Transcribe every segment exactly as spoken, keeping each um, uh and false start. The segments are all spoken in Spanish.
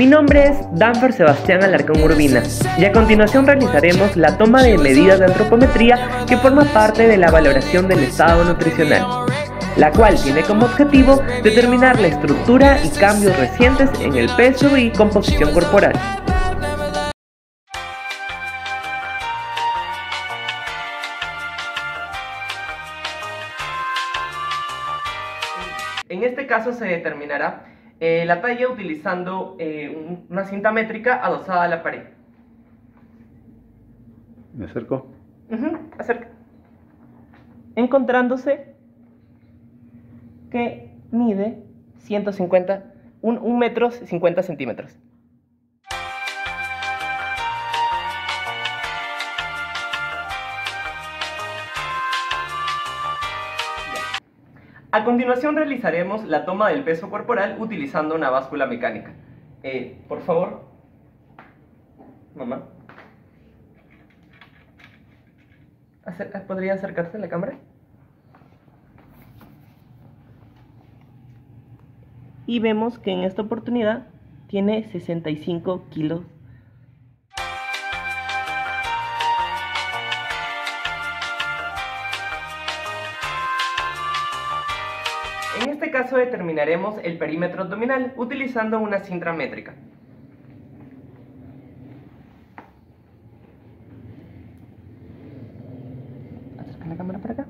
Mi nombre es Danfer Sebastián Alarcón Urbina y a continuación realizaremos la toma de medidas de antropometría que forma parte de la valoración del estado nutricional, la cual tiene como objetivo determinar la estructura y cambios recientes en el peso y composición corporal. En este caso se determinará eh, la talla utilizando eh, un, una cinta métrica adosada a la pared. ¿Me acerco? Uh-huh, acerca. Encontrándose que mide ciento cincuenta, un, un metro cincuenta centímetros. A continuación realizaremos la toma del peso corporal utilizando una báscula mecánica. Eh, por favor, mamá. Acer- ¿Podría acercarse a la cámara? Y vemos que en esta oportunidad tiene sesenta y cinco kilos. En este caso determinaremos el perímetro abdominal utilizando una cinta métrica. Acerca la cámara para acá.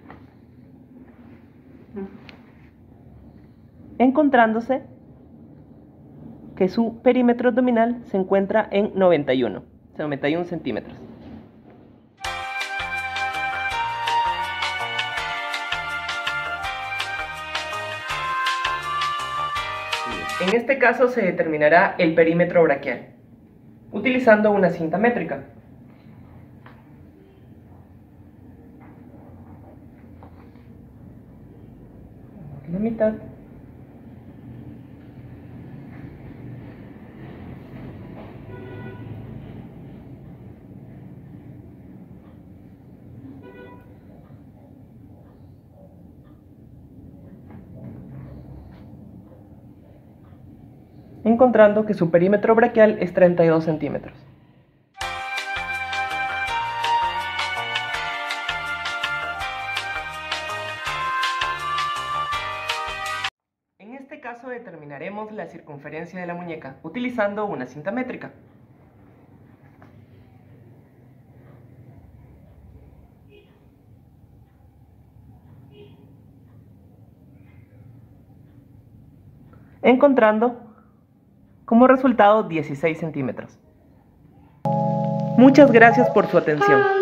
Encontrándose que su perímetro abdominal se encuentra en noventa y uno centímetros. En este caso se determinará el perímetro braquial, utilizando una cinta métrica. La mitad. Encontrando que su perímetro braquial es treinta y dos centímetros. En este caso determinaremos la circunferencia de la muñeca utilizando una cinta métrica. Encontrando como resultado dieciséis centímetros. Muchas gracias por su atención.